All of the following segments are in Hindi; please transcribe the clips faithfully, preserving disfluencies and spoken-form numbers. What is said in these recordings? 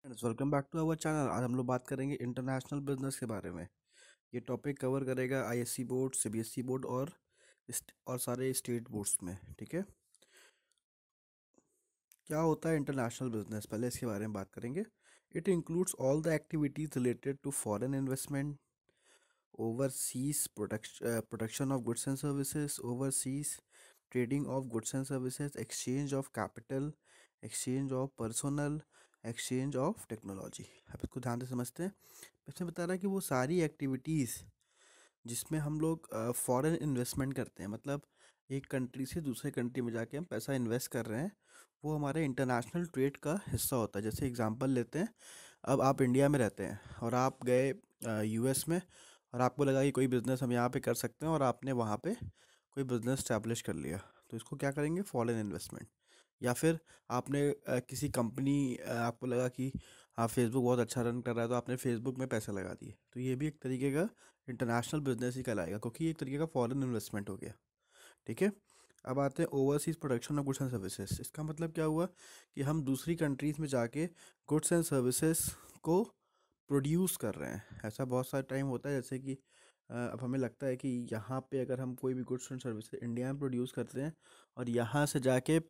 Friends, welcome back to our channel. आज हम लोग बात करेंगे इंटरनेशनल बिजनेस के बारे में। ये टॉपिक कवर करेगा आईएससी बोर्ड, सीबीएसई बोर्ड और इस्ट- और सारे स्टेट बोर्ड्स में। ठीक है, क्या होता है इंटरनेशनल बिजनेस, पहले इसके बारे में बात करेंगे। It includes all the activities related to foreign investment, overseas production uh, production of goods and services, overseas trading of goods and services, exchange of capital, exchange of personnel, exchange of technology। अब इसको ध्यान से समझते हैं। इसमें बता रहा है कि वो सारी एक्टिविटीज़ जिसमें हम लोग फॉरेन इन्वेस्टमेंट करते हैं, मतलब एक कंट्री से दूसरे कंट्री में जाके हम पैसा इन्वेस्ट कर रहे हैं, वो हमारे इंटरनेशनल ट्रेड का हिस्सा होता है। जैसे एग्जांपल लेते हैं, अब आप इंडिया में रहते हैं और आप गए यूएस में और आपको लगा कि कोई बिज़नेस हम यहाँ पे कर सकते हैं और आपने वहाँ पे कोई बिज़नेस स्टैब्लिश कर लिया, तो इसको क्या करेंगे, फॉरेन इन्वेस्टमेंट। या फिर आपने अ, किसी कंपनी, आपको लगा कि हाँ फेसबुक बहुत अच्छा रन कर रहा है तो आपने फेसबुक में पैसे लगा दिए, तो ये भी एक तरीके का इंटरनेशनल बिजनेस ही कहलाएगा, क्योंकि ये एक तरीके का फॉरेन इन्वेस्टमेंट हो गया। ठीक है, अब आते हैं overseas production of goods and services. इसका मतलब क्या हुआ कि हम दूसरी कंट्रीज़ में जाके गुड्स एंड सर्विसेज को प्रोड्यूस कर रहे हैं। ऐसा बहुत सारा टाइम होता है, जैसे कि अ, अब हमें लगता है कि यहाँ पे अगर हम कोई भी गुड्स एंड सर्विसेज इंडिया में प्रोड्यूस करते हैं और यहाँ से जाके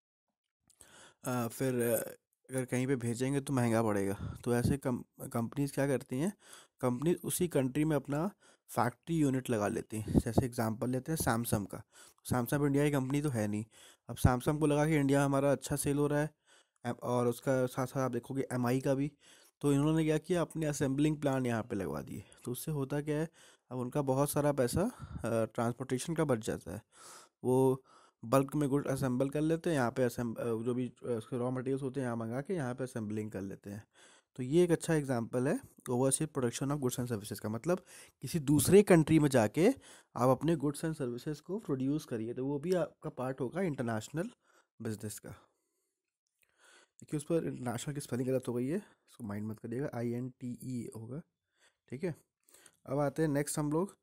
अ, फिर अ, अगर कहीं पे भेजेंगे तो महंगा पड़ेगा, तो ऐसे कम कंपनीज क्या करती हैं, कंपनी उसी कंट्री में अपना फैक्ट्री यूनिट लगा लेती हैं। जैसे एग्जांपल लेते हैं सैमसंग का। सैमसंग इंडिया की कंपनी तो है नहीं। अब सैमसंग को लगा कि इंडिया में हमारा अच्छा सेल हो रहा है, एम- और उसका साथ साथ आप देखोगे एमआई का भी, तो इन्होंने क्या किया, अपने असेंबलिंग प्लांट यहाँ पे लगवा दिए। तो उससे होता क्या है, अब उनका बहुत सारा पैसा ट्रांसपोर्टेशन का बच जाता है। वो बल्क में गुड असेंबल कर लेते हैं यहाँ पे, असेंब जो भी अ, उसके रॉ मटेरियल्स होते हैं यहाँ मंगा के यहाँ पे असेंबलिंग कर लेते हैं। तो ये एक अच्छा एग्जांपल है overseas production of goods and services का। मतलब किसी दूसरे कंट्री में जाके आप अपने गुड्स एंड सर्विसेज को प्रोड्यूस करिए, तो वो भी आपका पार्ट होगा इंटरनेशनल बिजनेस का। देखिए उस पर इंटरनेशनल की स्पेलिंग गलत हो गई है, इसको माइंड मत करिएगा, आई एन टी ई होगा। ठीक है, अब आते हैं नेक्स्ट हम लोग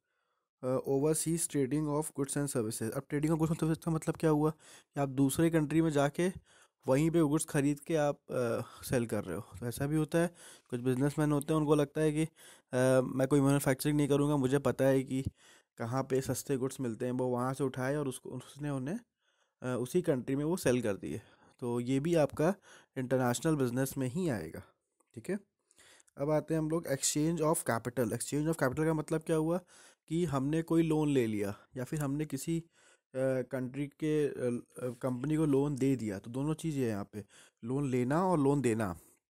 overseas trading of goods and services. अब trading of goods and services का मतलब क्या हुआ कि आप दूसरे कंट्री में जाके वहीं पे गुड्स खरीद के आप सेल कर रहे हो। तो ऐसा भी होता है, कुछ बिजनेसमैन होते हैं, उनको लगता है कि अ, मैं कोई मैन्युफैक्चरिंग नहीं करूँगा, मुझे पता है कि कहाँ पे सस्ते गुड्स मिलते हैं, वो वहाँ से उठाए और उसको उसने उन्हें अ, उसी कंट्री में वो सेल कर दिए। तो ये भी आपका इंटरनेशनल बिजनेस में ही आएगा। ठीक है, अब आते हैं हम लोग exchange of capital. Exchange of capital का मतलब क्या हुआ कि हमने कोई लोन ले लिया या फिर हमने किसी कंट्री के कंपनी को लोन दे दिया, तो दोनों चीज़ें हैं यहाँ पे, लोन लेना और लोन देना।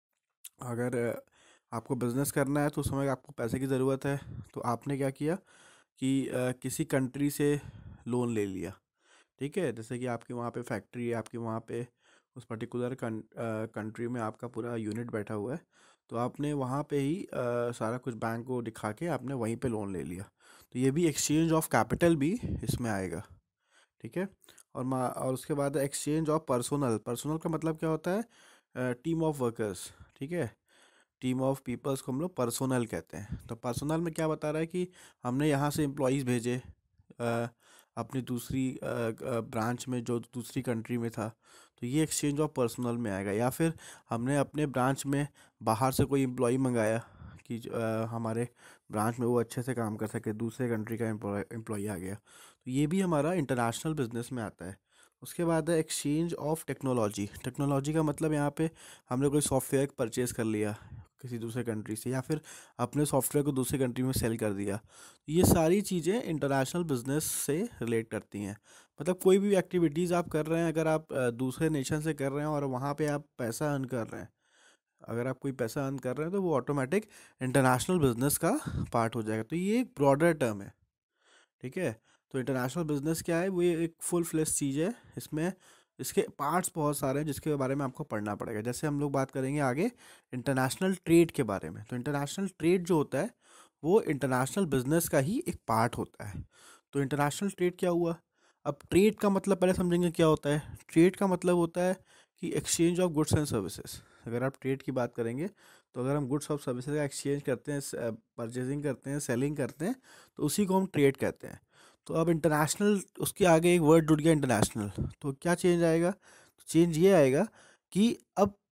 अगर अ, आपको बिजनेस करना है तो उस समय आपको पैसे की ज़रूरत है, तो आपने क्या किया कि अ, किसी कंट्री से लोन ले लिया। ठीक है, जैसे कि आपकी वहाँ पे फैक्ट्री है, आपकी वहाँ पे उस पर्टिकुलर कंट्री में आपका पूरा यूनिट बैठा हुआ है, तो आपने वहाँ पे ही अ, सारा कुछ बैंक को दिखा के आपने वहीं पे लोन ले लिया। तो ये भी एक्सचेंज ऑफ कैपिटल भी इसमें आएगा। ठीक है, और मा और उसके बाद एक्सचेंज ऑफ पर्सोनल। पर्सोनल का मतलब क्या होता है, टीम ऑफ वर्कर्स। ठीक है, टीम ऑफ पीपल्स को हम लोग पर्सोनल कहते हैं। तो पर्सोनल में क्या बता रहा है कि हमने यहाँ से एम्प्लॉयज़ भेजे अ, अपनी दूसरी ब्रांच में जो दूसरी कंट्री में था, तो ये एक्सचेंज ऑफ पर्सोनल में आएगा। या फिर हमने अपने ब्रांच में बाहर से कोई एम्प्लॉय मंगाया कि ज- अ, हमारे ब्रांच में वो अच्छे से काम कर सके, दूसरे कंट्री का एम्प्लॉय एम्प्लॉय आ गया, तो ये भी हमारा इंटरनेशनल बिजनेस में आता है। उसके बाद है एक्सचेंज ऑफ टेक्नोलॉजी। टेक्नोलॉजी का मतलब यहाँ पे हमने कोई सॉफ्टवेयर परचेज़ कर लिया किसी दूसरे कंट्री से, या फिर अपने सॉफ्टवेयर को दूसरी कंट्री में सेल कर दिया। ये सारी चीज़ें इंटरनेशनल बिजनेस से रिलेट करती हैं। मतलब कोई भी एक्टिविटीज़ आप कर रहे हैं, अगर आप अ, दूसरे नेशन से कर रहे हैं और वहाँ पे आप पैसा अर्न कर रहे हैं, अगर आप कोई पैसा अर्न कर रहे हैं तो वो ऑटोमेटिक इंटरनेशनल बिजनेस का पार्ट हो जाएगा। तो ये एक ब्रॉडर टर्म है। ठीक है, तो इंटरनेशनल बिजनेस क्या है, वो ये एक फुल फ्लेश चीज़ है। इसमें इसके पार्ट्स बहुत सारे हैं जिसके बारे में आपको पढ़ना पड़ेगा। जैसे हम लोग बात करेंगे आगे इंटरनेशनल ट्रेड के बारे में, तो इंटरनेशनल ट्रेड जो होता है वो इंटरनेशनल बिजनेस का ही एक पार्ट होता है। तो इंटरनेशनल ट्रेड क्या हुआ, अब ट्रेड का मतलब पहले समझेंगे क्या होता है। ट्रेड का मतलब होता है कि exchange of goods and services. अगर आप ट्रेड की बात करेंगे, तो अगर हम गुड्स और सर्विसेज का एक्सचेंज करते हैं, परचेजिंग करते हैं, सेलिंग करते हैं, तो उसी को हम ट्रेड कहते हैं। तो अब इंटरनेशनल, उसके आगे एक वर्ड जुड़ गया इंटरनेशनल, तो क्या चेंज आएगा, तो चेंज ये आएगा कि अब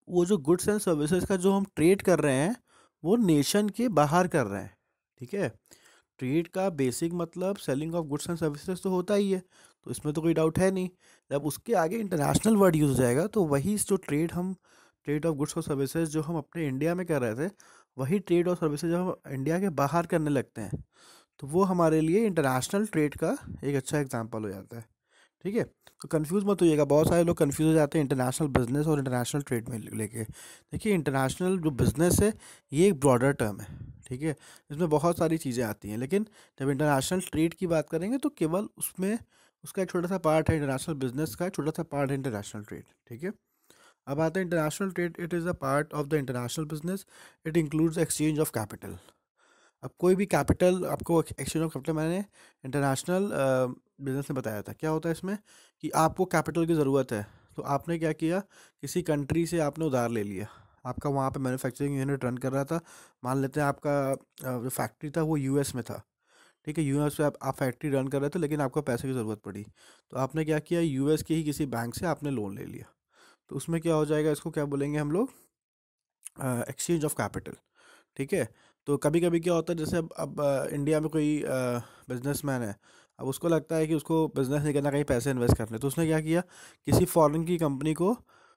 वो जो गुड्स एंड सर्विसेज का जो हम ट्रेड कर रहे हैं वो नेशन के बाहर कर रहे हैं, ठीक है। ट्रेड का बेसिक मतलब selling of goods and services तो होता ही है, तो इसमें तो कोई डाउट है नहीं। जब उसके आगे इंटरनेशनल वर्ड यूज़ हो जाएगा तो वही जो ट्रेड हम ट्रेड ऑफ गुड्स और सर्विसेज जो हम अपने इंडिया में कर रहे थे, वही ट्रेड और सर्विसेज जो हम इंडिया के बाहर करने लगते हैं, तो वो हमारे लिए इंटरनेशनल ट्रेड का एक अच्छा एग्जाम्पल हो जाता है, ठीक है। तो कंफ्यूज मत होइएगा, बहुत सारे लोग कंफ्यूज हो जाते हैं इंटरनेशनल बिजनेस और इंटरनेशनल ट्रेड में लेके। देखिए, इंटरनेशनल जो बिजनेस है ये एक ब्रॉडर टर्म है, ठीक है। इसमें बहुत सारी चीज़ें आती हैं, लेकिन जब इंटरनेशनल ट्रेड की बात करेंगे तो केवल उसमें उसका एक छोटा सा पार्ट है इंटरनेशनल बिजनेस का, एक छोटा सा पार्ट है इंटरनेशनल ट्रेड, ठीक है। अब आते हैं international trade, it is a part of the international business, it includes exchange of capital. अब कोई भी कैपिटल आपको एक्सचेंज ऑफ कैपिटल, मैंने इंटरनेशनल बिजनेस में बताया था क्या होता है इसमें, कि आपको कैपिटल की ज़रूरत है, तो आपने क्या किया, किसी कंट्री से आपने उधार ले लिया। आपका वहाँ पे मैन्युफैक्चरिंग यूनिट रन कर रहा था, मान लेते हैं आपका अ, जो फैक्ट्री था वो यूएस में था, ठीक है। यूएस में आप, आप फैक्ट्री रन कर रहे थे, लेकिन आपको पैसे की ज़रूरत पड़ी, तो आपने क्या किया, यूएस के ही किसी बैंक से आपने लोन ले लिया। तो उसमें क्या हो जाएगा, इसको क्या बोलेंगे हम लोग, एक्सचेंज ऑफ कैपिटल, ठीक है। तो कभी कभी क्या होता है, जैसे अब अब अ, इंडिया में कोई बिजनेसमैन है, अब उसको लगता है कि उसको बिजनेस नहीं करना, कहीं पैसे इन्वेस्ट करने, तो उसने क्या किया, किसी फॉरेन की कंपनी को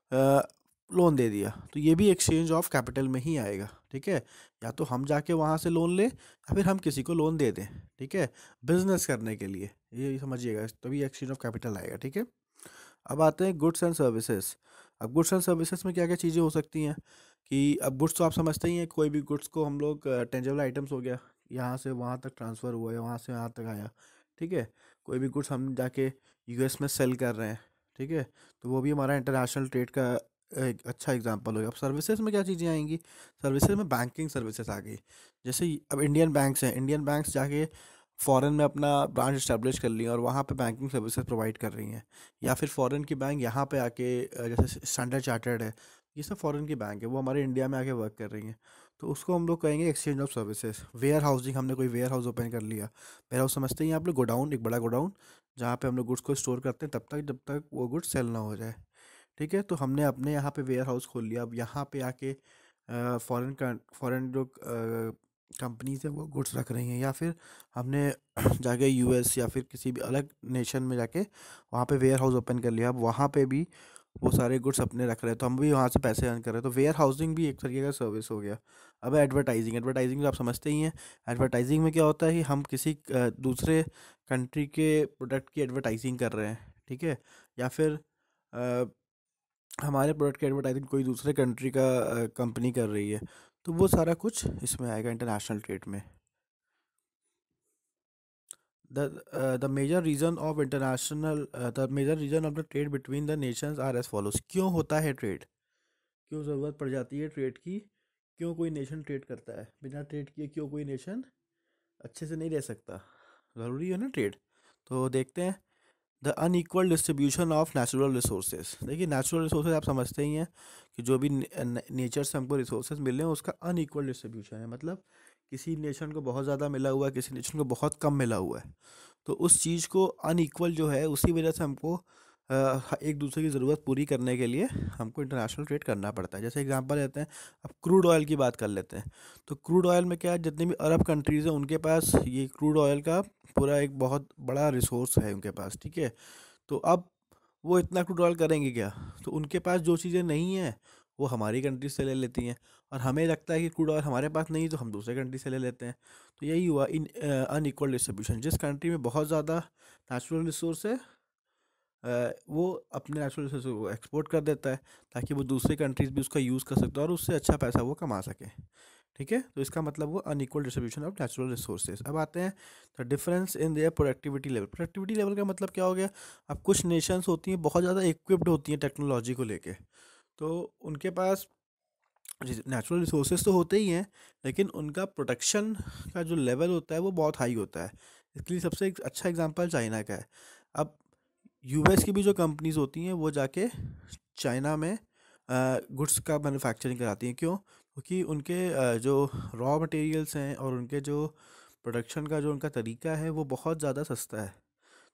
लोन दे दिया, तो ये भी एक्सचेंज ऑफ कैपिटल में ही आएगा, ठीक है। या तो हम जाके वहाँ से लोन लें या फिर हम किसी को लोन दे दें, ठीक है, बिजनेस करने के लिए, ये समझिएगा, तभी एक्सचेंज ऑफ कैपिटल आएगा, ठीक है। अब आते हैं गुड्स एंड सर्विसेज। अब गुड्स एंड सर्विसेज में क्या क्या चीज़ें हो सकती हैं, कि अब गुड्स तो आप समझते ही हैं, कोई भी गुड्स को हम लोग, टेंजेबल आइटम्स हो गया, यहाँ से वहाँ तक ट्रांसफ़र हुआ है, वहाँ से यहाँ तक आया, ठीक है। कोई भी गुड्स हम जाके यूएस में सेल कर रहे हैं, ठीक है, तो वो भी हमारा इंटरनेशनल ट्रेड का एक अच्छा एग्जांपल हो गया। अब सर्विसेज में क्या चीज़ें आएंगी, सर्विसेज में बैंकिंग सर्विसेज आ गई। जैसे ही अब इंडियन बैंक्स हैं, इंडियन बैंक्स जाके फ़ॉरेन में अपना ब्रांच इस्टेब्लिश कर ली और वहाँ पे बैंकिंग सर्विसेज प्रोवाइड कर रही हैं, या फिर फ़ॉरेन की बैंक यहाँ पे आके अ, जैसे स्टैंडर्ड चार्टर्ड है, ये सब फ़ॉरेन की बैंक है, वो हमारे इंडिया में आके वर्क कर रही हैं, तो उसको हम लोग कहेंगे exchange of services. Warehousing, हमने कोई वेयर हाउस ओपन कर लिया, वेयर हाउस समझते हैं आप लोग, गोडाउन, एक बड़ा गोडाउन, जहाँ पे हम लोग गुड्स को स्टोर करते हैं तब तक जब तक वो गुड्स सेल ना हो जाए, ठीक है। तो हमने अपने यहाँ पे वेयर हाउस खोल लिया, अब यहाँ पे आके फॉरेन का फॉरेन जो कंपनीज है वो गुड्स रख रही हैं, या फिर हमने जाके यूएस या फिर किसी भी अलग नेशन में जाके वहाँ पे वेयर हाउस ओपन कर लिया, अब वहाँ पे भी वो सारे गुड्स अपने रख रहे हैं, तो हम भी वहाँ से पैसे अर्न कर रहे हैं, तो वेयर हाउसिंग भी एक तरीके का सर्विस हो गया। अब एडवर्टाइजिंग, एडवर्टाइजिंग तो आप समझते ही हैं, एडवर्टाइजिंग में क्या होता है कि हम किसी अ, दूसरे कंट्री के प्रोडक्ट की एडवर्टाइजिंग कर रहे हैं, ठीक है, या फिर अ, हमारे प्रोडक्ट की एडवर्टाइजिंग कोई दूसरे कंट्री का कंपनी कर रही है, तो वो सारा कुछ इसमें आएगा इंटरनेशनल ट्रेड में। The the major reason of international the major reason of the trade between the nations are as follows. क्यों होता है ट्रेड, क्यों ज़रूरत पड़ जाती है ट्रेड की, क्यों कोई नेशन ट्रेड करता है, बिना ट्रेड किए क्यों कोई नेशन अच्छे से नहीं रह सकता, ज़रूरी है ना ट्रेड। तो देखते हैं, the unequal distribution of natural resources. देखिए, नेचुरल रिसोर्सेज आप समझते ही हैं कि जो भी नेचर से हमको रिसोर्सेज मिल रहे हैं उसका अनइक्वल डिस्ट्रीब्यूशन है, मतलब किसी नेशन को बहुत ज़्यादा मिला हुआ है, किसी नेशन को बहुत कम मिला हुआ है, तो उस चीज़ को अनइक्वल जो है उसी वजह से हमको अ, एक दूसरे की ज़रूरत पूरी करने के लिए हमको इंटरनेशनल ट्रेड करना पड़ता है। जैसे एग्जांपल लेते हैं, अब क्रूड ऑयल की बात कर लेते हैं, तो क्रूड ऑयल में क्या है, जितने भी अरब कंट्रीज़ हैं उनके पास ये क्रूड ऑयल का पूरा एक बहुत बड़ा रिसोर्स है उनके पास, ठीक है। तो अब वो इतना क्रूड ऑयल करेंगे क्या, तो उनके पास जो चीज़ें नहीं हैं वो हमारी कंट्री से ले लेती हैं, और हमें लगता है कि क्रूड ऑयल हमारे पास नहीं तो हम दूसरे कंट्री से ले लेते हैं। तो यही हुआ इन अनइक्वल डिस्ट्रीब्यूशन, जिस कंट्री में बहुत ज़्यादा नेचुरल रिसोर्स है अ, वो अपने नेचुरल रिसोर्स को एक्सपोर्ट कर देता है, ताकि वो दूसरी कंट्रीज भी उसका यूज़ कर सकते हैं और उससे अच्छा पैसा वो कमा सके, ठीक है। तो इसका मतलब वो unequal distribution of natural resources. अब आते हैं the difference in their productivity level. Productivity level का मतलब क्या हो गया, अब कुछ नेशंस होती हैं बहुत ज़्यादा इक्विप्ड होती हैं टेक्नोलॉजी को लेके, तो उनके पास नेचुरल रिसोर्सेज तो होते ही हैं, लेकिन उनका प्रोडक्शन का जो लेवल होता है वो बहुत हाई होता है। इसके लिए सबसे एक अच्छा एग्जांपल चाइना का है। अब यूएस की भी जो कंपनीज होती हैं वो जाके चाइना में गुड्स का मैन्युफैक्चरिंग कराती हैं, क्यों, क्योंकि उनके अ, जो रॉ मटेरियल्स हैं और उनके जो प्रोडक्शन का जो उनका तरीका है वो बहुत ज़्यादा सस्ता है,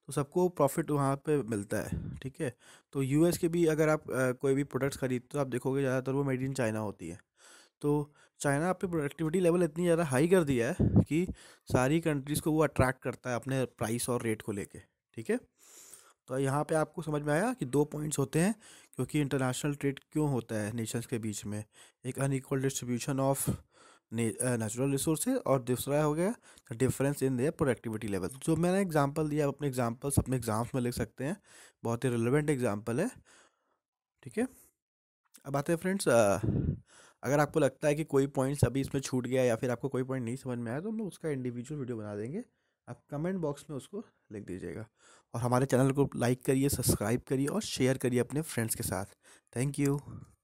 तो सबको प्रॉफिट वहाँ पे मिलता है, ठीक है। तो यूएस के भी अगर आप अ, कोई भी प्रोडक्ट्स खरीदते हो तो आप देखोगे ज़्यादातर वो मेड इन चाइना होती है। तो चाइना अपनी प्रोडक्टिविटी लेवल इतनी ज़्यादा हाई कर दिया है कि सारी कंट्रीज़ को वो अट्रैक्ट करता है अपने प्राइस और रेट को लेके, ठीक है। तो यहाँ पे आपको समझ में आया कि दो पॉइंट्स होते हैं क्योंकि इंटरनेशनल ट्रेड क्यों होता है नेशंस के बीच में। एक unequal distribution of natural resources और दूसरा हो गया difference in their productivity level. जो मैंने एग्जांपल दिया, आप अपने एग्जांपल्स अपने एग्जाम्स में लिख सकते हैं, बहुत ही रिलेवेंट एग्जांपल है, ठीक है। अब आते हैं फ्रेंड्स, अगर आपको लगता है कि कोई पॉइंट्स अभी इसमें छूट गया या फिर आपको कोई पॉइंट नहीं समझ में आया तो हम लोग उसका इंडिविजुअल वीडियो बना देंगे, आप कमेंट बॉक्स में उसको लिख दीजिएगा। और हमारे चैनल को लाइक करिए, सब्सक्राइब करिए और शेयर करिए अपने फ्रेंड्स के साथ। Thank you.